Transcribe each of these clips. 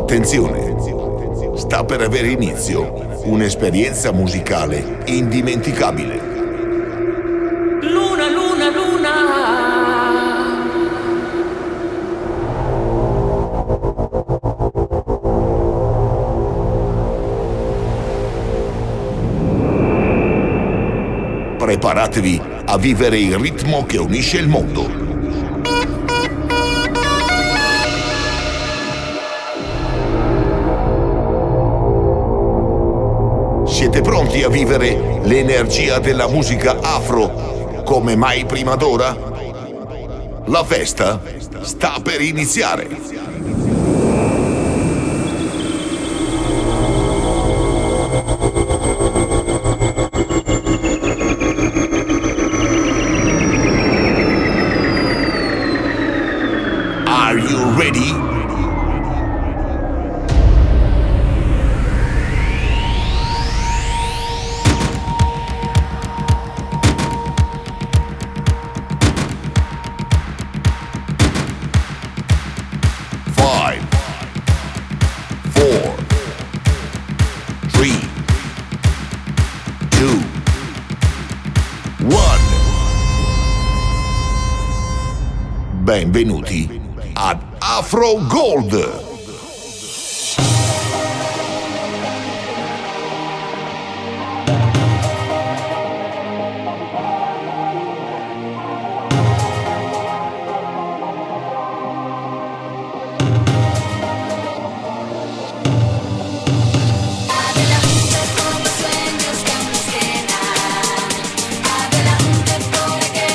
Attenzione, sta per avere inizio un'esperienza musicale indimenticabile. Luna, luna, luna. Preparatevi a vivere il ritmo che unisce il mondo. Siete pronti a vivere l'energia della musica afro come mai prima d'ora? La festa sta per iniziare. Are you ready? Five, four, three, two, one. Benvenuti ad Afro Gold.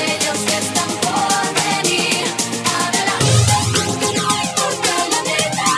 Adelante porque ellos están por venir. Adelante porque la meta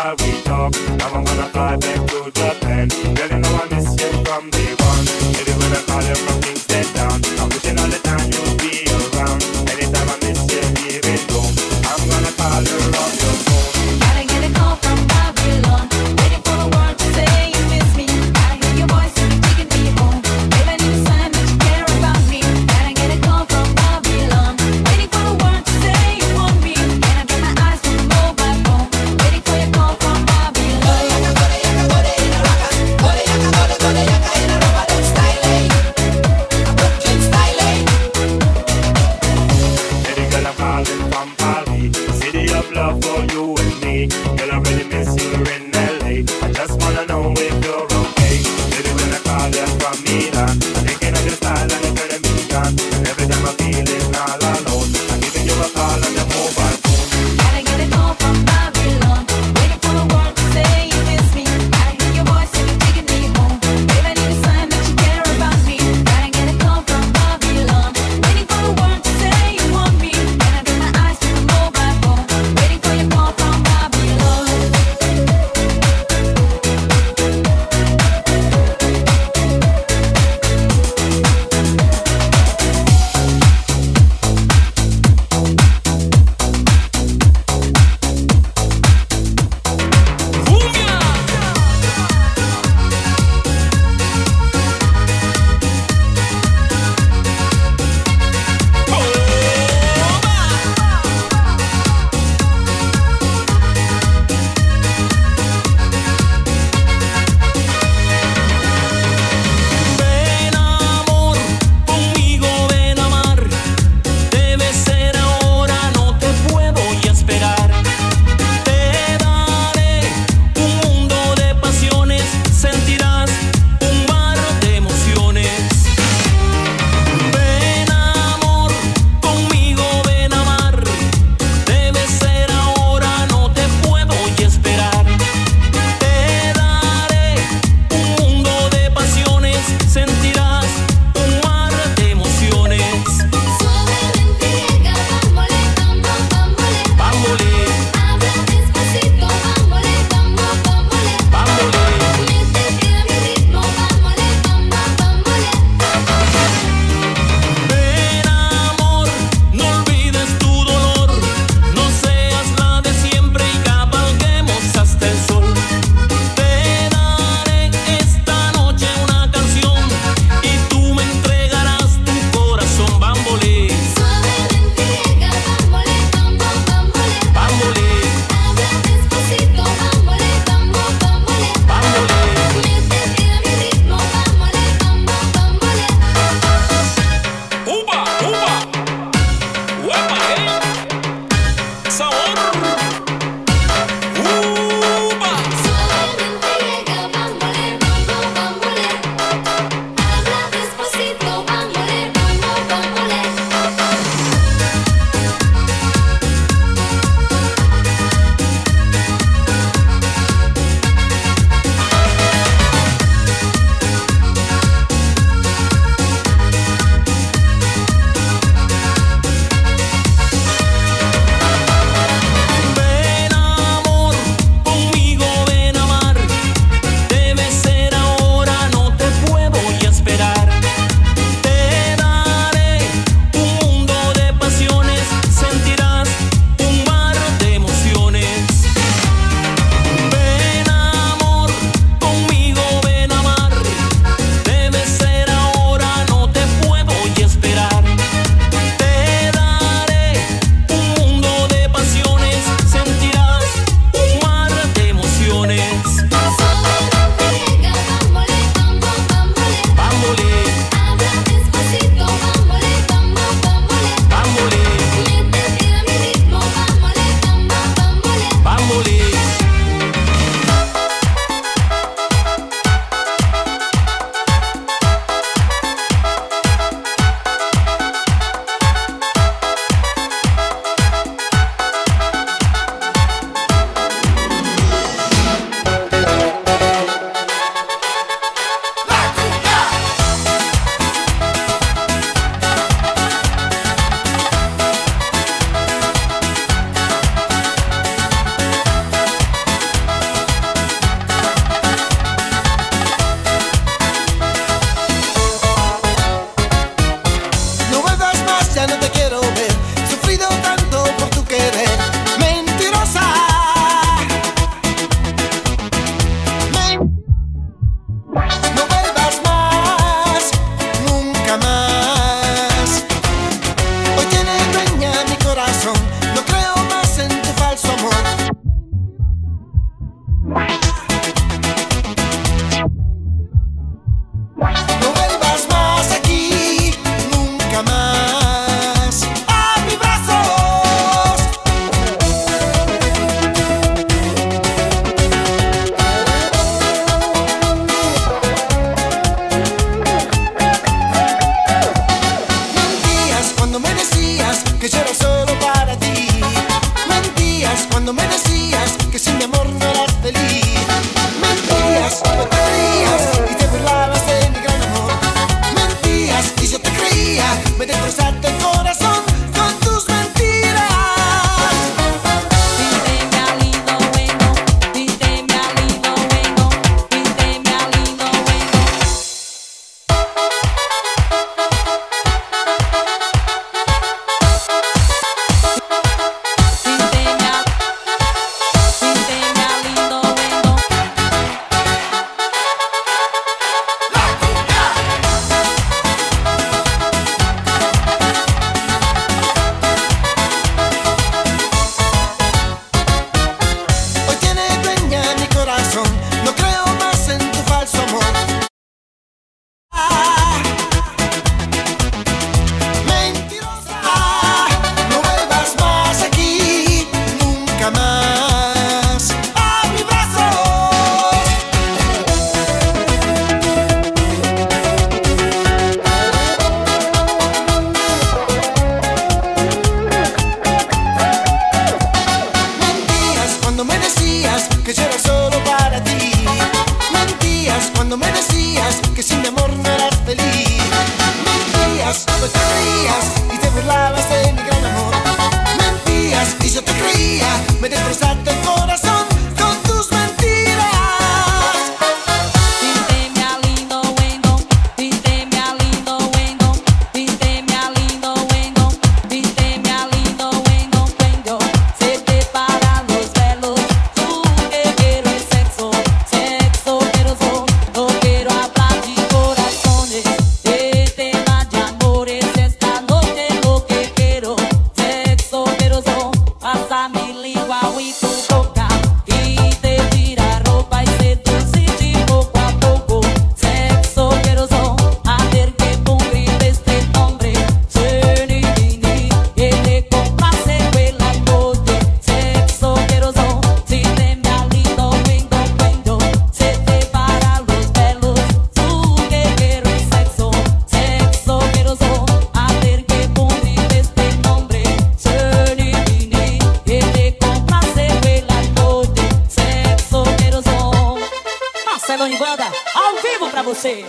while we talk. Now I'm gonna fly back to Japan. Girl, you know I miss you from day one. Maybe when I call you from Kingston town, I'm wishing all the time you'll be around. Anytime I miss you, leaving home, I'm gonna call you on your phone. Gotta get a call from Babylon, waiting for a word to say you miss me. Gotta hear your voice when you're taking me home. Baby, I need a sign that you care about me. Gotta get a call from Babylon, waiting for a word to say you want me. And I get my eyes from the mobile phone, waiting for your call from Babylon. Baby girl, I'm calling from Paris, city of love for you and me. Girl, I really miss you in LA. I just wanna know if you're okay. Baby, when I call you from Milan, I'm thinking of your style and you're turning me on. And every time I feel it all alone, I'm giving you a call on the mobile phone. Gotta get a call from Babylon, waiting for a word to say you miss me. Gotta hear your voice when you're taking me home. Baby, I need a sign that you care about me. Gotta get a call from Babylon, waiting for a word to say you want me. And I get my eyes from the mobile phone, waiting for your call from Babylon. Ven amor, conmigo ven a amar. Debe ser ahora, no te puedo ya esperar. Te daré un mundo de pasiones, sentirás un mar de emociones. Ven amor, conmigo ven a amar. Debe ser ahora, no te puedo ya esperar. Te daré un mundo de pasiones, sentirás un mar de emociones. Suavemente llega, bámbole, bambo, bámbole. Bámbole, Habla despacito, bámbole, bambo, bámbole. bámbole. Métete a mi ritmo, bámbole, bambo, bámbole. Ven amor, no olvides tu dolor, no seas la de siempre y cabalguemos hasta el sol. Te daré esta noche una canción y tú me entregarás tu corazón, bámbole, Suavemente llega, bámbole, bambo, bámbole. bámbole, Habla despacito, bámbole, bambo, bámbole. bámbole. Métete a mi ritmo, bámbole, bambo, bámbole. ¡Upa, upa! ¡Uepa, ¡Sabor! ¡Upa! Suavemente llega, bámbole, bambo, bámbole. Habla despacito, bámbole, bambo, bámbole. cuando me decías que sin mi amor no eras feliz. Mentías, me perdías y te burlabas de mi gran amor. Mentías y yo te creía, me destrozaste el corazón con tus mentiras. Pídeme a lindo bueno, pídeme a lindo bueno, pídeme a lindo bueno. Pídeme a lindo bueno. Hoy tiene dueña mi corazón, no creo más en tu falso amor. Mentirosa, no vuelvas más aquí, nunca más a mi brazo. Mentías cuando me decías que yo era solo para ti. Mentías cuando me decías que sin mi amor no eras feliz. Mentías, me creías y te burlabas de mi gran amor. Mentías y yo te creía, me destrozaste el corazón con tus mentiras. Pídeme a lindo bueno, pídeme a lindo bueno, pídeme a lindo bueno, pídeme a lindo bueno, cuando se te paran los velos. Tú que quiero es sexo, sexo quiero yo, no quiero hablar de corazones, de temas de amores. Esta noche lo que quiero, sexo quiero yo, pasa mi lengua y tu boca y te tira ropa y seducir poco a poco. Sexo quiero yo, a ver que pongo este nombre. Serenini, ele complace quella noche. Sexo quiero yo, si te me alindo cuando se te paran los pelos. Tú que quiero es sexo, sexo quiero yo, a ver que pongo este nombre. Serenini, ele complace quella noche. Sexo quiero yo. Marcelão em banda, ao vivo pra você.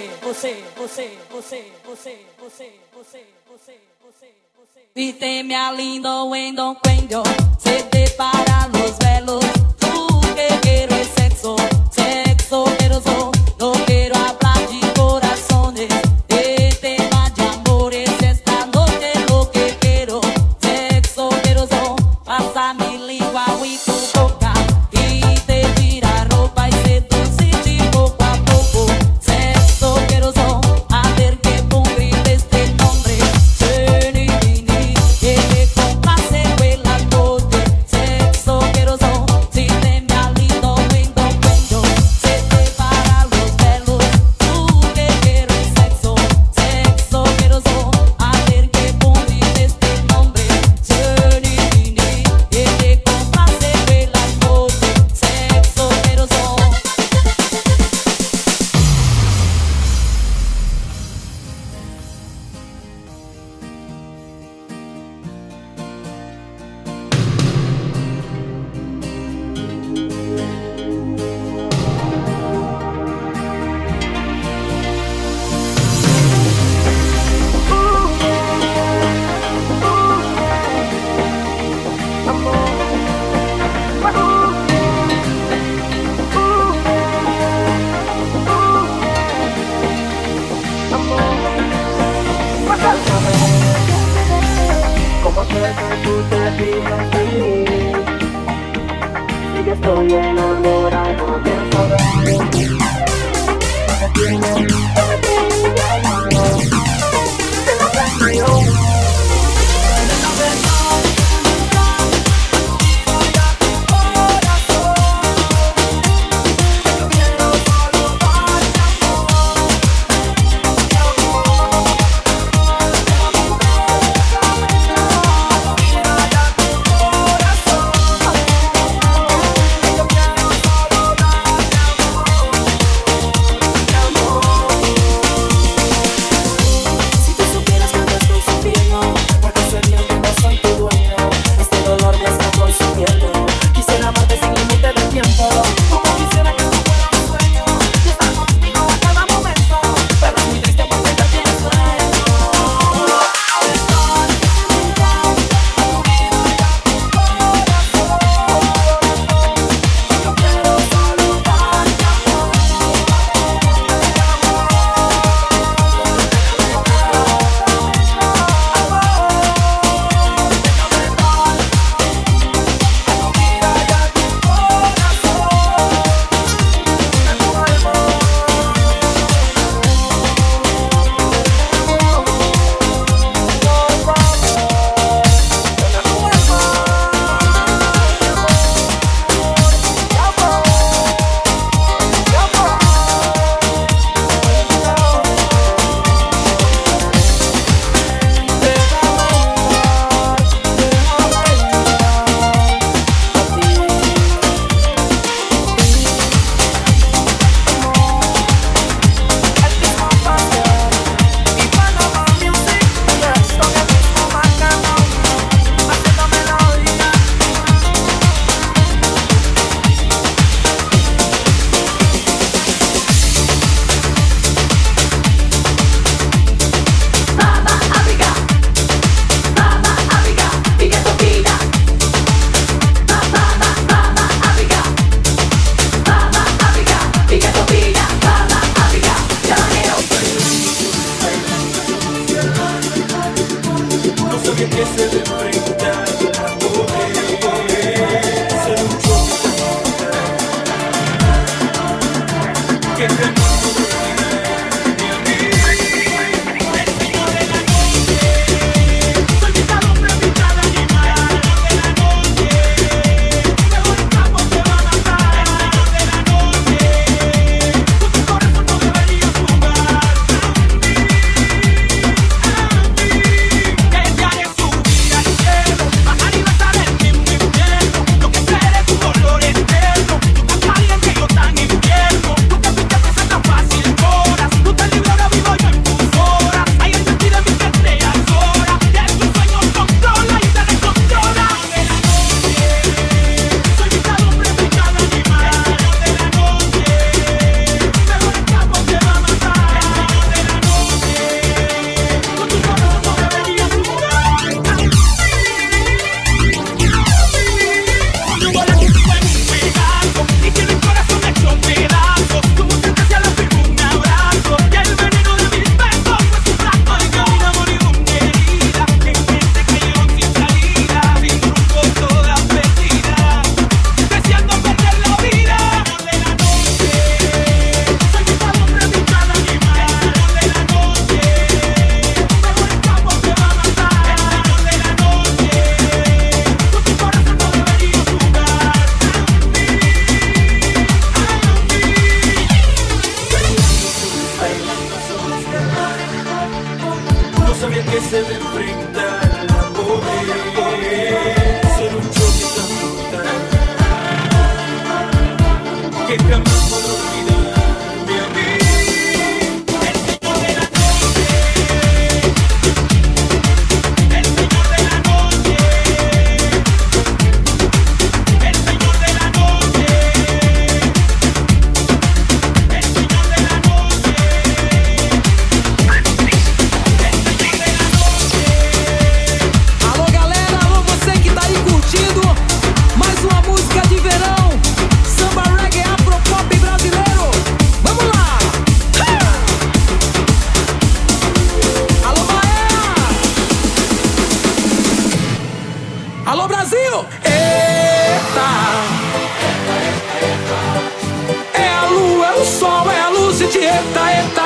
Pídeme a lindo bueno, cuando se te paran los velos. Tú que quiero es sexo, sexo quiero yo, no quiero hablar de corazones, de temas de amores. Esta noche lo que quiero, sexo quiero yo, pasa mi lengua y tu boca y te tira ropa y seducir poco a poco. Sexo quiero yo, a ver que pongo este nombre. Serenini, ele complace quella noche. Sexo quiero yo, si te me alindo cuando se te paran los velos. Tú que quiero es sexo, sexo quiero yo, a ver que pongo este nombre. Serenini, ele complace quella noche. Sexo quiero yo. ¿Cómo fue que tú te fijas en mí? Si yo estoy enamorado de ti. Me tienes en la mano. Te lo planteo. Yo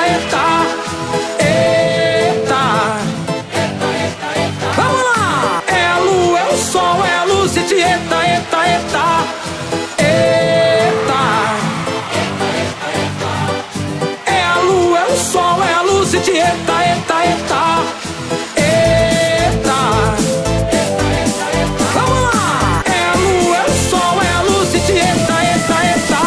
eita, eita. Vamos lá! É a lua, é o sol, é a luz, eita, eita, eita. Eita. É a lua, é o sol, é a luz, eita, eita, eita. Eita. Vamos lá! É a lua, é o sol, é a luz, eita, eita, eita.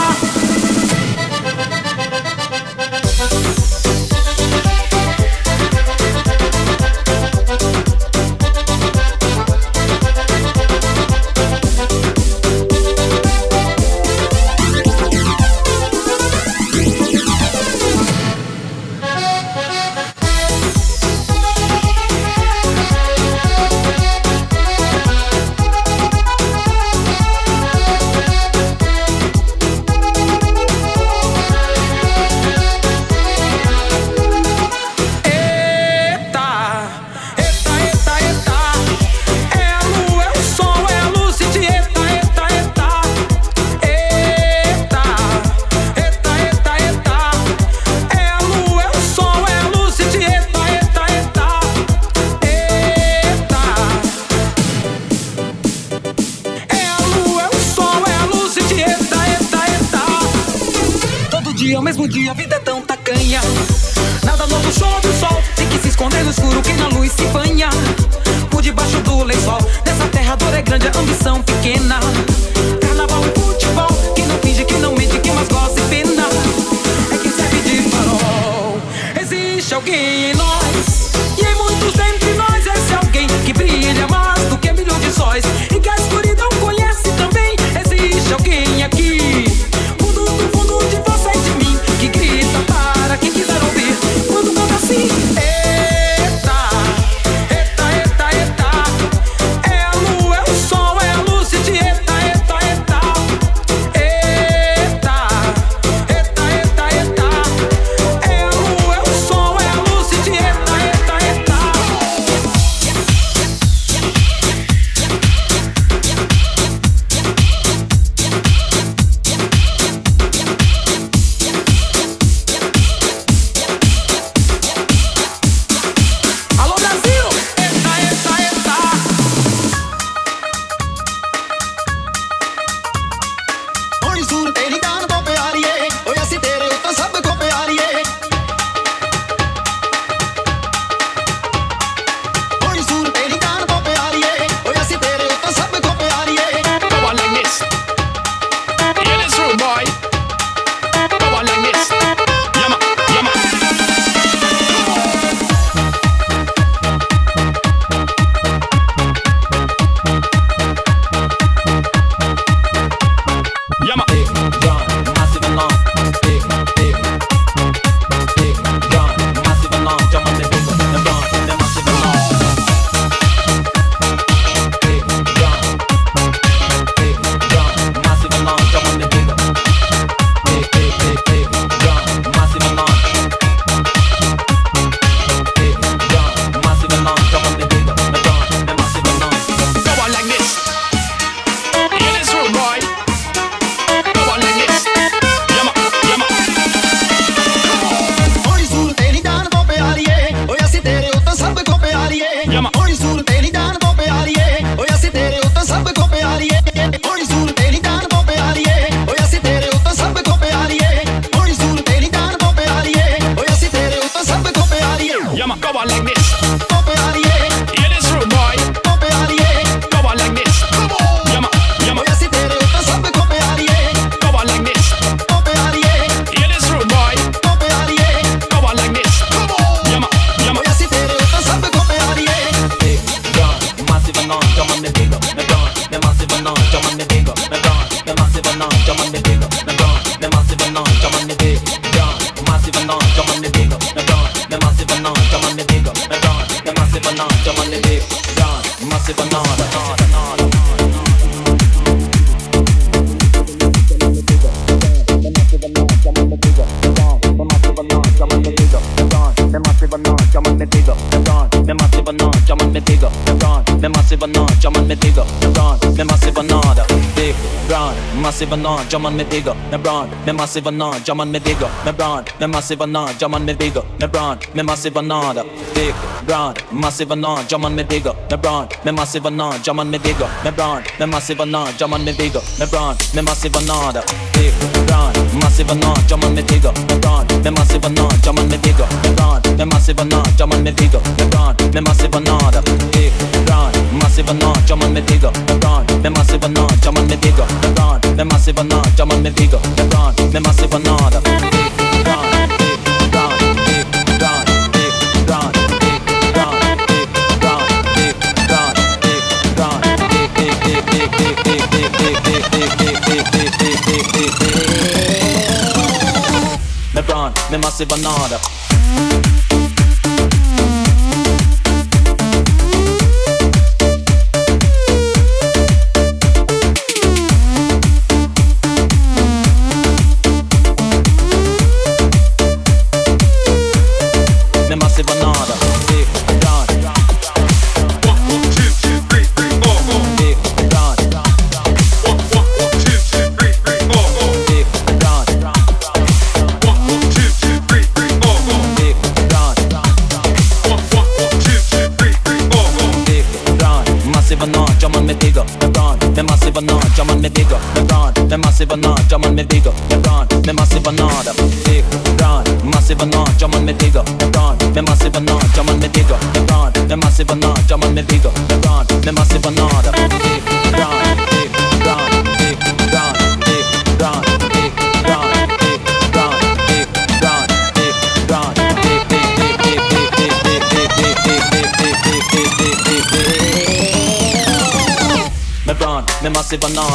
Ao mesmo dia, a vida é tão tacanha. Nada novo, chove o sol. Tem que se esconder no escuro que na luz se banha. Por debaixo do lençol, nessa terra a dor é grande, a ambição pequena. Carnaval e futebol, que não finge, que não mente, que mais gosta e pena. É quem serve de farol. Existe alguém em nós, e em muitos dentre nós esse alguém que brilha mais do que milhões de sóis, e que a escuridão conhece também. Existe alguém aqui, fundo do fundo de você e de mim, que grita para quem quiser ouvir quando canta assim. Eita, eita, eita, eita. É a lua, é o sol, é a luz de eita, eita, eita. Eita, eita, eita, eita. É a lua, é o sol, é a luz de eita, eita, eita. Alô Brasil! Eita, eita, eita! Ogni solo te li danno copiare, oi a sitere uttan sabbe copiare. Ogni solo te li danno copiare, oi a sitere uttan sabbe copiare. Go on like this. In this room, boy. Go on like this. Yama, yama. Yama. Big John, massive and long. Big, big, big John, massive and long. Jump on the big, the John, the massive and long. Big John, massive and long. Jump on the big, big John, massive and long. Big John, massive and long. Jump on the big, the John, the massive and long. Go on like this. In this room, boy. Go on like this. Yama, yama. Ogni solo te li danno copiare, oi a sitere uttan sabbe copiare. Yama. Ogni solo te li danno copiare, oi a sitere uttan sabbe copiare. Ogni solo te li danno copiare, oi a sitere uttan sabbe copiare. Ogni solo te li danno copiare, oi a sitere uttan sabbe copiare. Yama, go on like this. Copiare, In this room, boy. copiare. Go on like this. Yama, yama. Oi a sitere uttan sabbe copiare. Go on like this. Copiare, In this room, boy. copiare. Go on like this. Yama, yama. Oi a sitere uttan sabbe copiare. Big John, massive and long, jump on the big, the John, the massive and long, jump on the big, the John, the massive and long, jump on the big, the John, the massive and long, jump on the big, John, massive and long, jump on the big, the John, the massive and long, jump on the big, the John, the massive and long, jump on the big, John, massive and long, massive no, jaman me digo, LeBron, me massive no, jaman me digo, LeBron, me massive no, jaman me digo, LeBron, me massive no, big, broad, massive no, jaman me digo, LeBron, me massive no, jaman me digo, LeBron, me massive no, jaman me digo, LeBron, me massive no, big, broad, massive no, jaman me digo, LeBron, me massive no, jaman me digo, LeBron, me massive no, jaman me digo, LeBron, me massive no, big, broad, massive no, jaman me digo, LeBron, me massive no, jaman me digo, LeBron, me massive no, jaman me digo, LeBron, me massive no, big, broad, big, broad, big, broad, big, broad, big, broad, big, broad, big, broad, big, broad, big, big, big, big, big, big, big, big, big, big, big, big, LeBron, me massive no. Massive no, jaman me digo, LeBron, me massive no, big, broad, massive no, jaman me digo, LeBron, me massive no, jaman me digo, LeBron, me massive no, jaman me digo, LeBron, me massive no, big, broad, big, broad, big, broad, big, broad, big, broad, big, broad, big, broad, big, broad, big, big, big, big, big, big, big, big, big, big, LeBron, me massive no.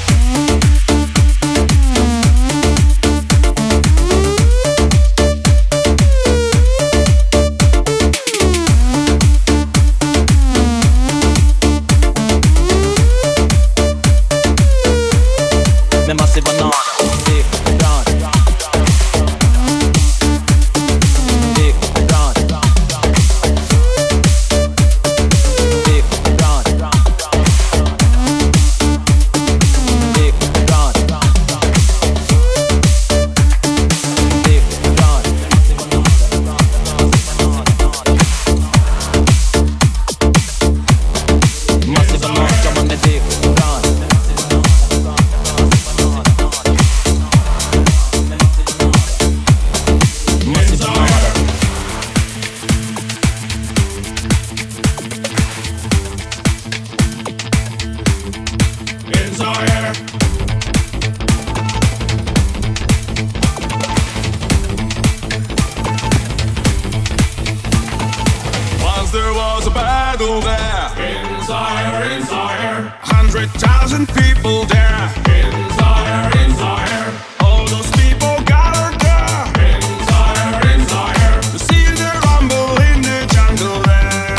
There was a battle there. In Zaire. 100,000 people there. In Zaire. All those people gathered there. In Zaire. To see the rumble in the jungle there.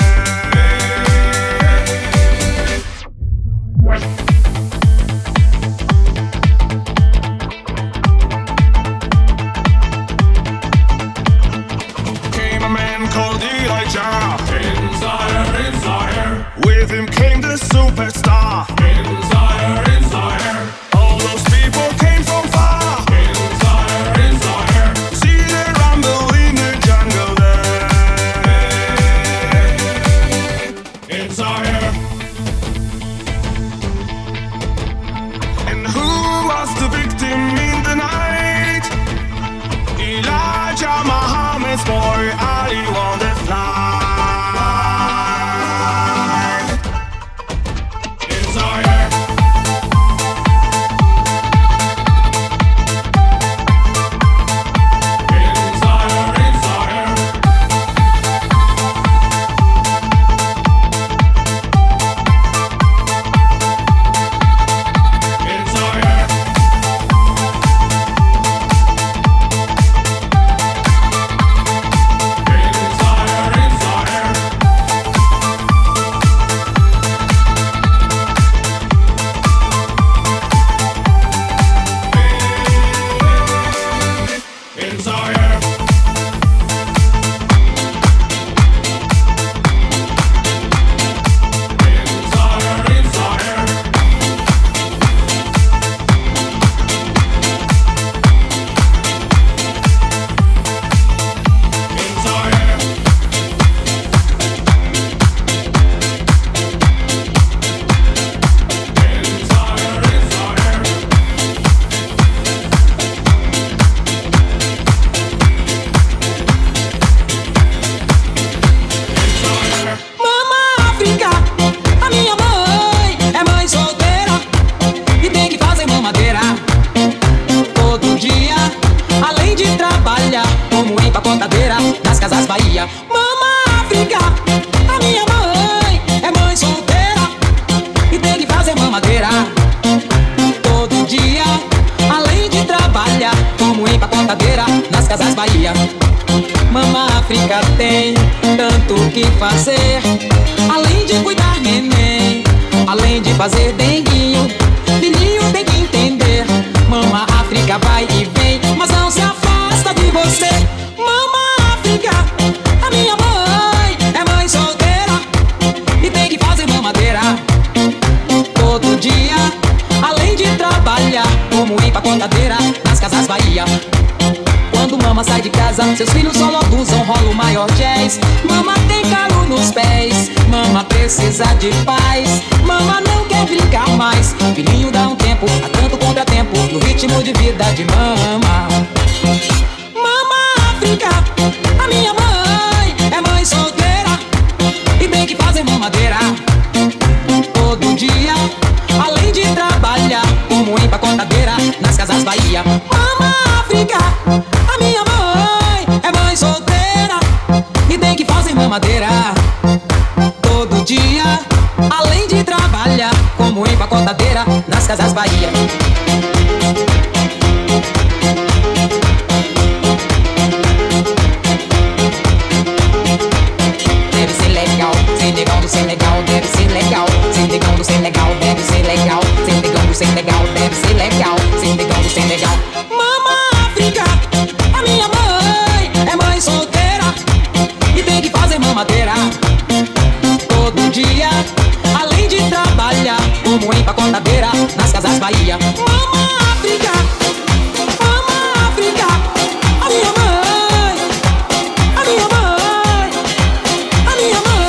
Came a man called Elijah. In Zaire. With him came the superstar. In Zaire. Todo dia, além de trabalhar como empacotadeira nas casas Bahia. Mama África tem tanto o que fazer, além de cuidar neném, além de fazer denguinho, filhinho tem que entender. Mama África vai e vem, mas não se afasta de você. Mama África, a minha mãe é mãe solteira e tem que fazer mamadeira todo dia, além de trabalhar como empacotadeira nas casas Bahia. Quando mama sai de casa, seus filhos só logo usam rolo maior jazz. Mama tem calo nos pés, mama precisa de paz, mama não quer brincar mais. Filhinho dá um tempo, há tanto contratempo no ritmo de vida de mama. Mama África, a minha mãe é mãe solteira e tem que fazer mamadeira todo dia, além de trabalhar como empacotadeira nas casas Bahia. Mama África, a minha mãe é mãe solteira e tem que fazer mamadeira todo dia, além de trabalhar como empacotadeira nas casas Bahia. Deve ser legal, ser negão do ser legal, deve ser legal, ser negão do ser legal, deve ser legal, ser negão do ser legal, deve ser legal, ser negão do ser legal. Mama África, a minha mãe é mãe solteira e tem que fazer mamadeira todo dia, além de trabalhar como empacotadeira nas casas Bahia. Mama África, Mama África, a minha mãe, a minha mãe, a minha mãe.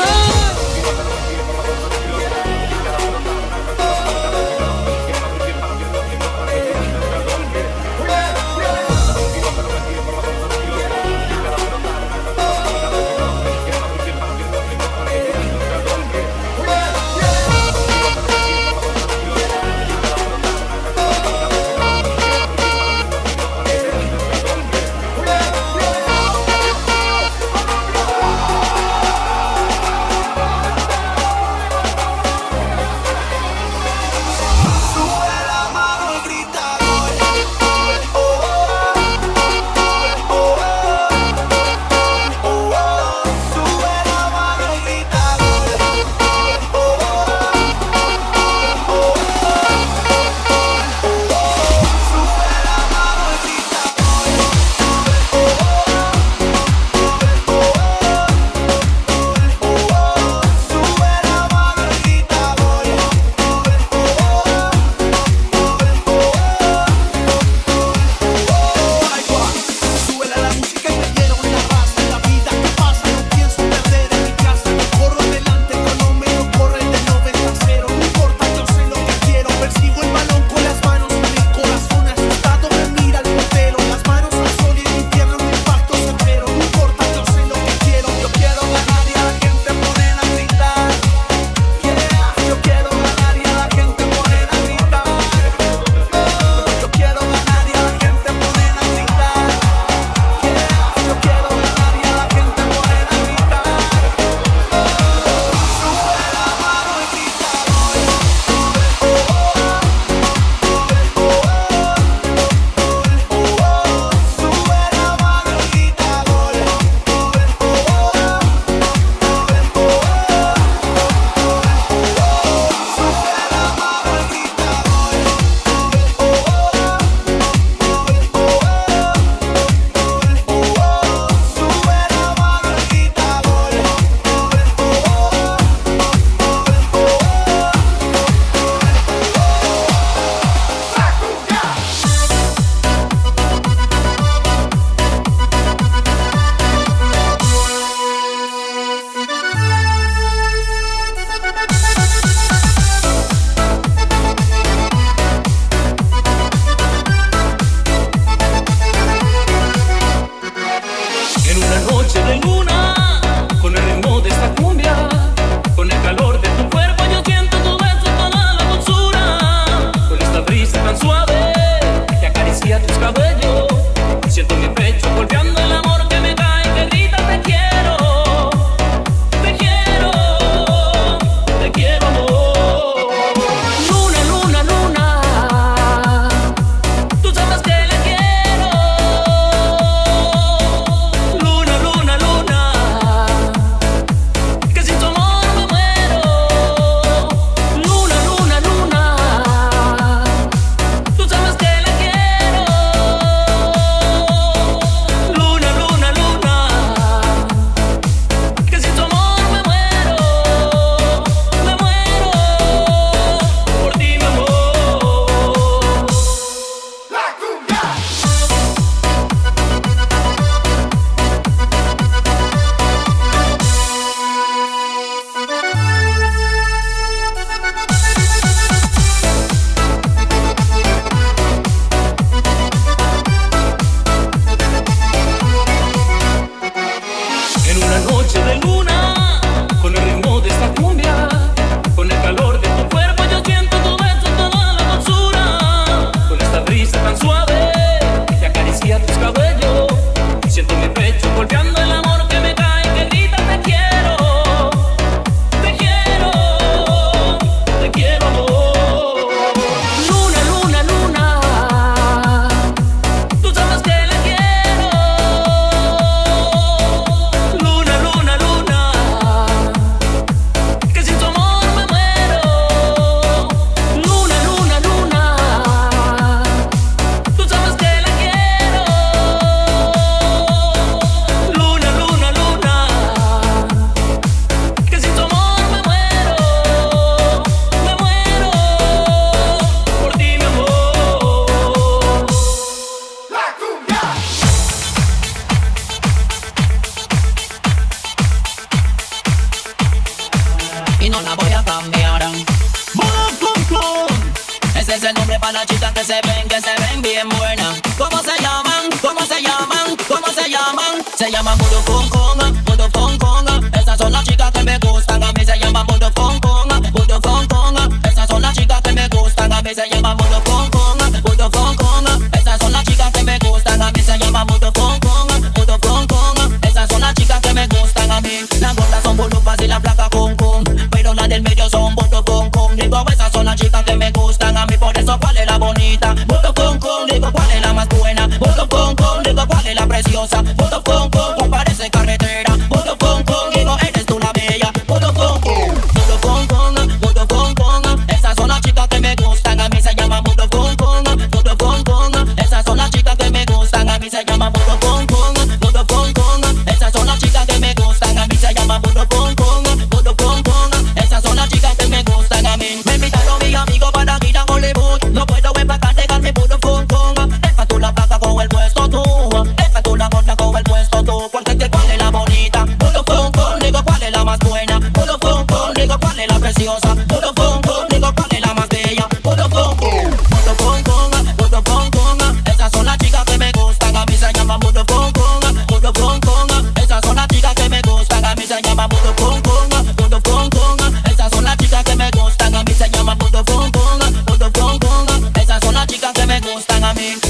ven bien buenas. ¿Cómo se llaman? ¿Cómo se llaman? ¿Cómo se llaman? Se llaman Voodoo Fun Conga, Voodoo Fun Conga. Esas son las chicas que me gustan, a mí se llaman Voodoo Fun Conga, Voodoo Fun Conga. Esas son las chicas que me gustan, a mí se llaman Voodoo Fun Conga, Voodoo Fun Conga. Esas son las chicas que me gustan, a mí se llaman Voodoo Fun Conga, Voodoo Fun Conga. Esas son las chicas que me gustan a mí. Las gordas son volufas y la placa con con, pero las del medio son Voodoo Fun Conga. Digo, esas son las chicas que me gustan a mí, por eso cuál es la bonita. Voodoo Fun Conga, digo, cuál es la más buena. Voodoo Fun Conga, digo, cuál es la preciosa. Voodoo Fun Conga, parece carretera. Voodoo Fun Conga, digo, eres tú la bella. Voodoo Fun Conga, Voodoo Fun Conga, Voodoo Fun Conga. Esas son las chicas que me gustan, a mí se llaman Voodoo Fun Conga, Voodoo Fun Conga. Esas son las chicas que me gustan, a mí se llaman Voodoo Fun Conga, Voodoo Fun Conga. Esas son las chicas que me gustan, a mí se llaman Voodoo Fun Conga, Voodoo Fun Conga. Esas son las chicas que me gustan a mí. Me invitaron mis amigos para ir a Hollywood. No puedo empacar, dejarme Voodoo Fun Conga. Deja tú la placa con el puesto tú. Deja tú la gorda con el puesto tú. Porque cuál es la bonita. Voodoo Fun Conga, digo cuál es la más buena. Voodoo Fun Conga, digo cuál es la preciosa. Voodoo Fun Conga, digo cuál es la más bella. Voodoo Fun Conga, Voodoo Fun Conga, Voodoo Fun Conga. Esas son las chicas que me gustan, a mí se llaman Voodoo Fun Conga, Voodoo Fun Conga. Esas son las chicas que me gustan, a mí se llaman Voodoo Fun Conga, Voodoo Fun Conga. Esas son las chicas que me gustan, a mí se llaman Voodoo Fun Conga, Voodoo Fun Conga. Esas son las chicas que me gustan a mí.